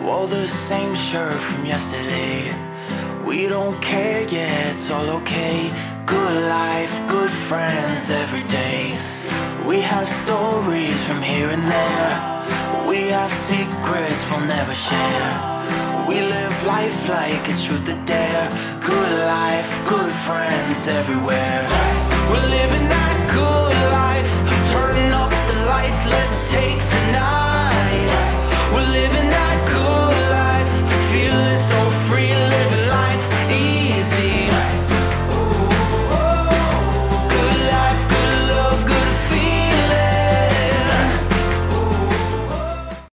wore the same shirt from yesterday. We don't care, yeah, it's all okay. Good life, good friends every day. We have stories from here and there. We have secrets we'll never share. We live life like it's truth or dare. Good life, good friends everywhere. We're living that good life. Turn up the lights, let's take the night.